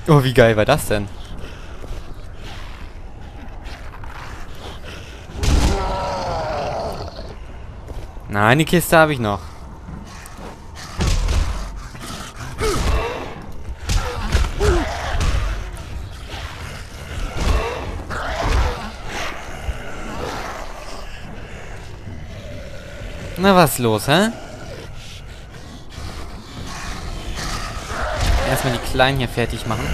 Oh, wie geil war das denn? Nein, die Kiste habe ich noch. Na, was ist los, hä? Erstmal die Kleinen hier fertig machen.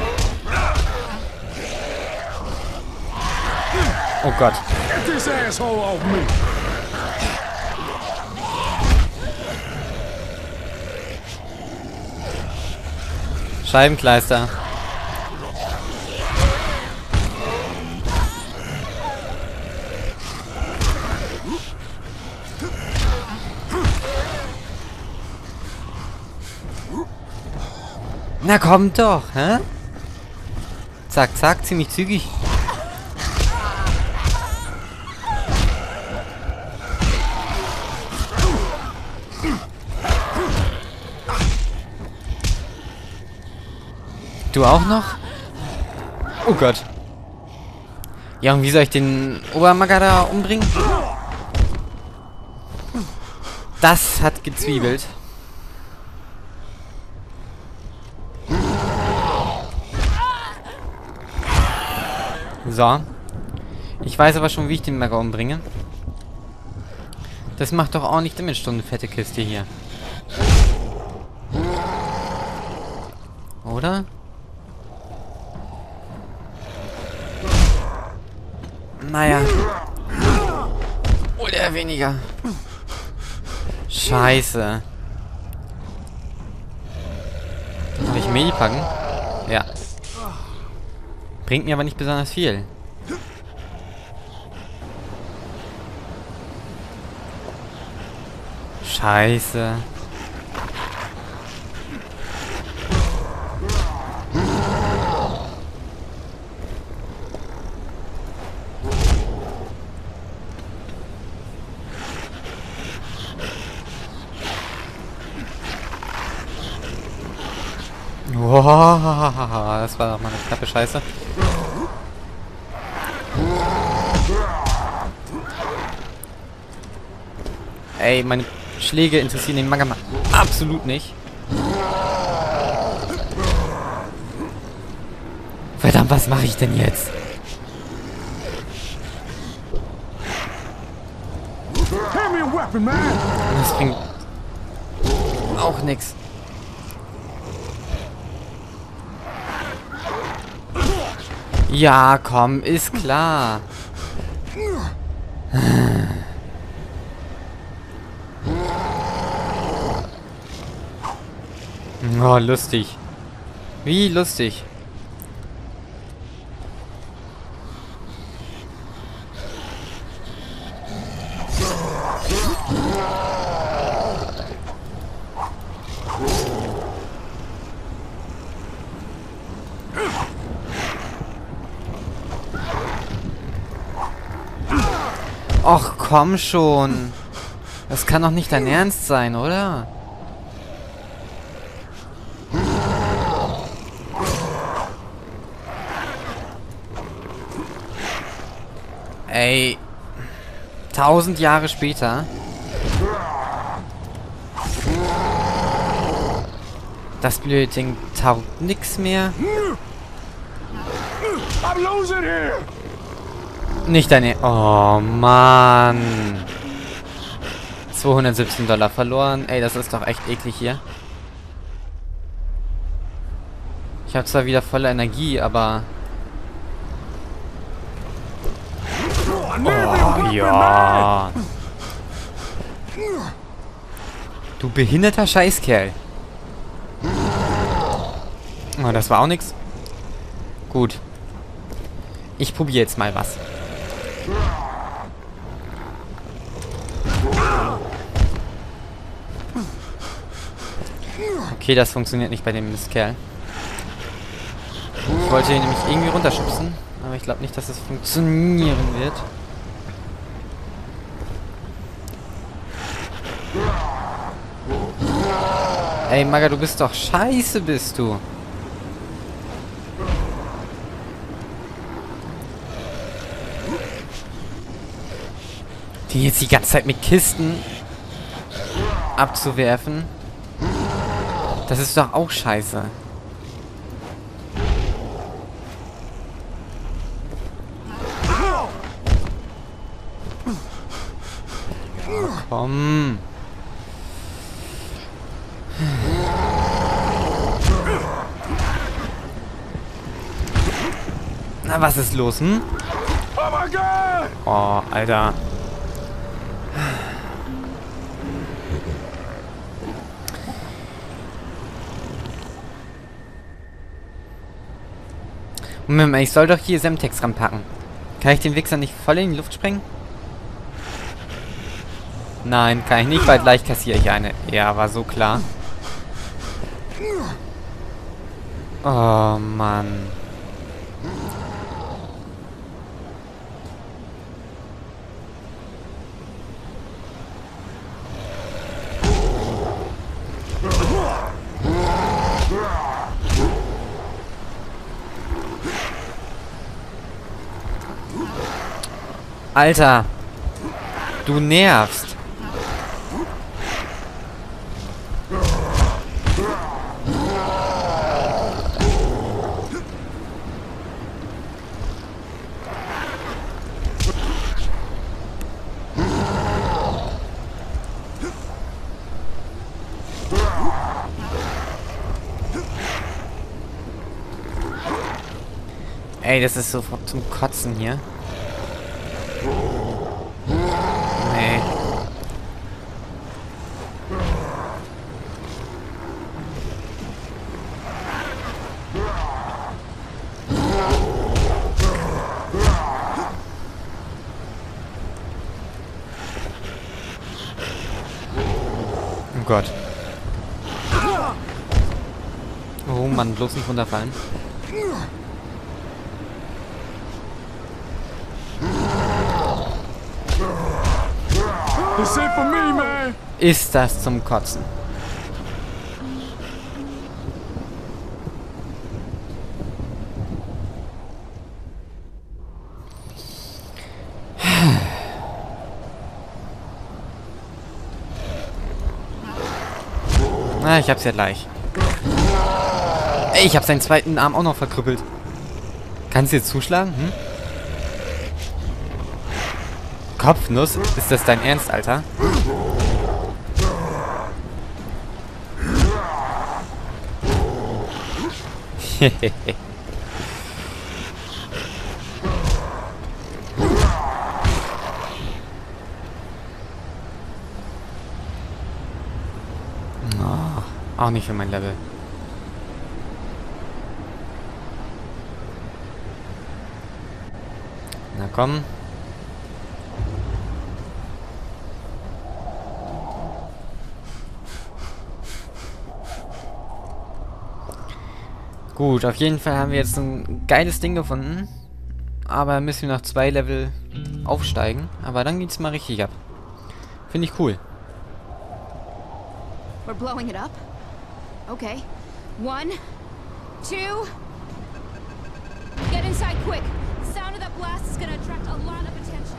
Oh Gott. Get this asshole off me! Scheibenkleister. Na kommt doch, hä? Zack, zack, ziemlich zügig. Du auch noch? Oh Gott. Ja, und wie soll ich den Obermagada umbringen? Das hat gezwiebelt. So. Ich weiß aber schon, wie ich den Maga umbringe. Das macht doch ordentlich Damage, so eine fette Kiste hier. Oder? Naja. Oder weniger. Scheiße. Soll ich Medi packen? Ja. Bringt mir aber nicht besonders viel. Scheiße. Wow, das war doch mal eine knappe Scheiße. Ey, meine Schläge interessieren den Magama absolut nicht. Verdammt, was mache ich denn jetzt? Hand me a weapon, man! Das bringt auch nichts. Ja, komm, ist klar. Oh, lustig. Wie lustig. Och, komm schon. Das kann doch nicht dein Ernst sein, oder? Ey. 1000 Jahre später. Das blöde Ding taugt nix mehr. I'm losing here! Nicht deine... Oh, Mann. 217 Dollar verloren. Ey, das ist doch echt eklig hier. Ich habe zwar wieder volle Energie, aber... Oh, ja. Du behinderter Scheißkerl. Oh, das war auch nix. Gut. Ich probiere jetzt mal was. Okay, das funktioniert nicht bei dem Mistkerl. Ich wollte ihn nämlich irgendwie runterschubsen, aber ich glaube nicht, dass es funktionieren wird. Ey, Maga, du bist doch scheiße, bist du. Die jetzt die ganze Zeit mit Kisten abzuwerfen. Das ist doch auch scheiße. Komm. Na, was ist los, hm? Oh my God! Oh, Alter. Moment mal, ich soll doch hier Semtex ranpacken. Kann ich den Wichser nicht voll in die Luft sprengen? Nein, kann ich nicht, weil gleich kassiere ich eine. Ja, war so klar. Oh, Mann. Alter. Du nervst. Ey, das ist so zum Kotzen hier. Nee. Oh Gott. Oh Mann, bloß nicht runterfallen. It's it for me, man. Ist das zum Kotzen? Ah, ich hab's ja gleich. Ey, ich hab seinen zweiten Arm auch noch verkrüppelt. Kannst du jetzt zuschlagen? Hm? Kopfnuss? Ist das dein Ernst, Alter? Oh, auch nicht für mein Level. Na komm. Gut, auf jeden Fall haben wir jetzt ein geiles Ding gefunden. Aber müssen wir noch 2 Level aufsteigen. Aber dann geht's mal richtig ab. Finde ich cool. We're blowing it up? Okay. 1, 2... Get inside quick! The sound of that blast is gonna attract a lot of attention.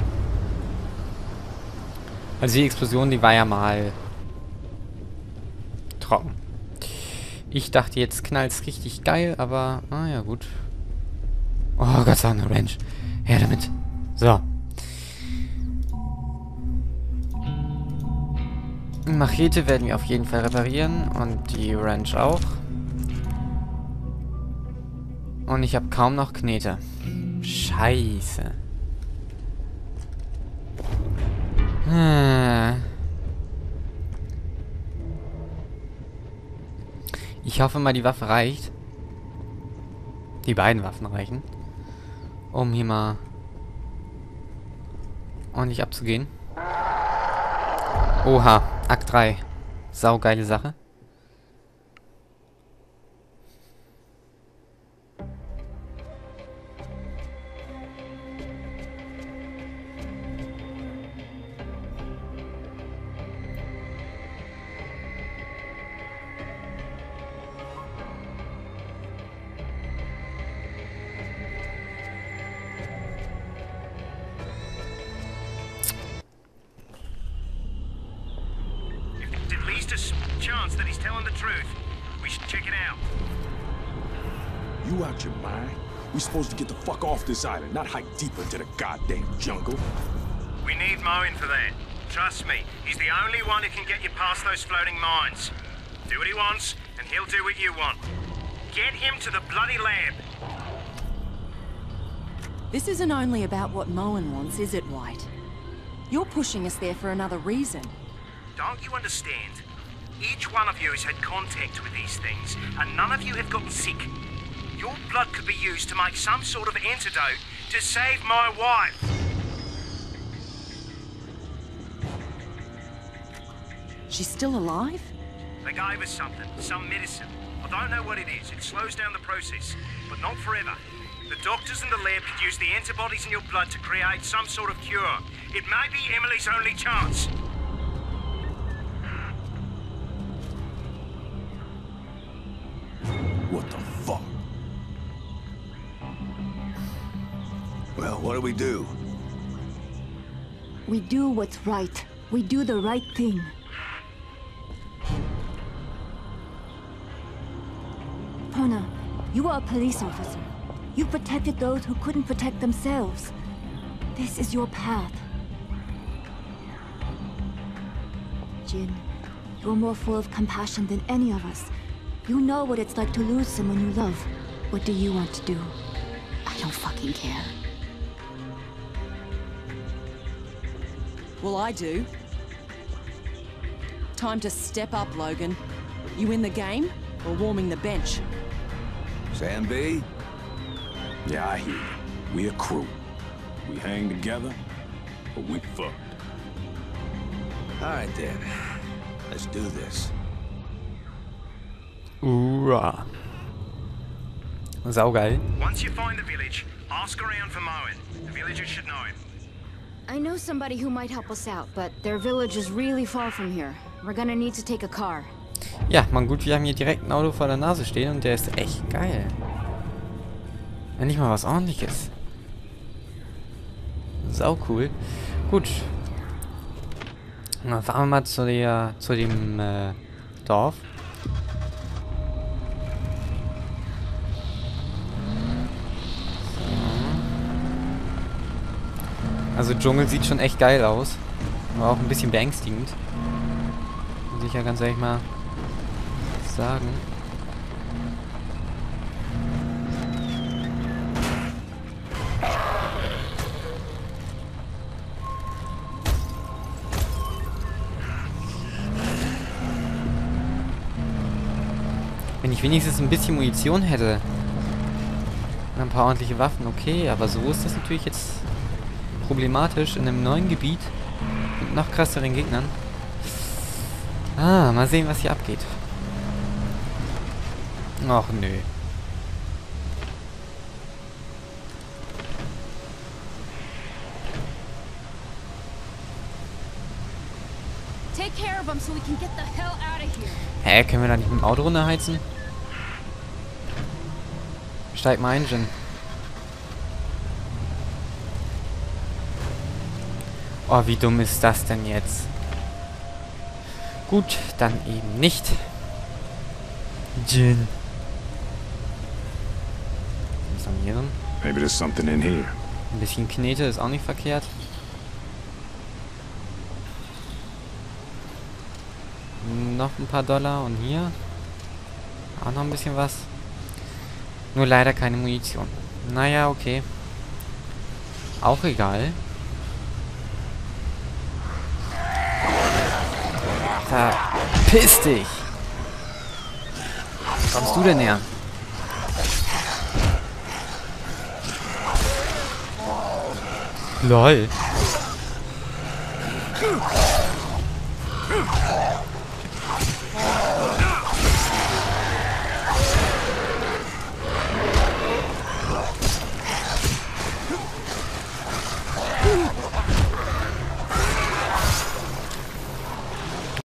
Also die Explosion, die war ja mal trocken. Ich dachte, jetzt knallt's richtig geil, aber... Ah ja, gut. Oh Gott sei Dank, eine Range. Her damit. So. Machete werden wir auf jeden Fall reparieren. Und die Range auch. Und ich habe kaum noch Knete. Scheiße. Ich hoffe mal, die Waffe reicht. Die beiden Waffen reichen. Um hier mal ordentlich abzugehen. Oha, Akt 3. Saugeile Sache. chance that he's telling the truth. We should check it out. You out your mind? We supposed to get the fuck off this island, not hike deeper into the goddamn jungle. We need Moen for that. Trust me, he's the only one who can get you past those floating mines. Do what he wants, and he'll do what you want. Get him to the bloody lab. This isn't only about what Moen wants, is it, White? You're pushing us there for another reason. Don't you understand? Each one of you has had contact with these things, and none of you have gotten sick. Your blood could be used to make some sort of antidote to save my wife. She's still alive? They gave us something, some medicine. I don't know what it is. It slows down the process, but not forever. The doctors in the lab could use the antibodies in your blood to create some sort of cure. It may be Emily's only chance. What the fuck? Well, what do we do? We do what's right. We do the right thing. Hona, you are a police officer. You protected those who couldn't protect themselves. This is your path. Jin, you're more full of compassion than any of us. You know what it's like to lose someone you love. What do you want to do? I don't fucking care. Well, I do. Time to step up, Logan. You in the game, or warming the bench? Sam B? Yeah, I hear you. We a crew. We hang together, but we fucked. Alright then. Let's do this. Uah. Saugeil. Once you find the village, ask around for Moen. The villagers should know him. I know somebody who might help us out, but their village is really far from here. We're gonna need to take a car. Ja, man gut, wir haben hier direkt ein Auto vor der Nase stehen und der ist echt geil. Ja, nicht mal was Ordentliches. Sau cool. Gut. Dann fahren wir mal zu dem Dorf. Also Dschungel sieht schon echt geil aus. Aber auch ein bisschen beängstigend. Muss ich ja ganz ehrlich mal sagen. Wenn ich wenigstens ein bisschen Munition hätte. Und ein paar ordentliche Waffen, okay. Aber so ist das natürlich jetzt problematisch in einem neuen Gebiet. Mit noch krasseren Gegnern. Ah, mal sehen, was hier abgeht. Ach, nö. Take care of them so we can get the hell out of here. Hä, können wir da nicht mit dem Auto runterheizen? Steig mal ein, Jin. Oh, wie dumm ist das denn jetzt? Gut, dann eben nicht. Jin. Was haben wir hier drin? Maybe there's something in here. Ein bisschen Knete ist auch nicht verkehrt. Noch ein paar Dollar und hier auch noch ein bisschen was. Nur leider keine Munition. Naja, okay. Auch egal. Verpiss dich! Kommst du denn her? LOL.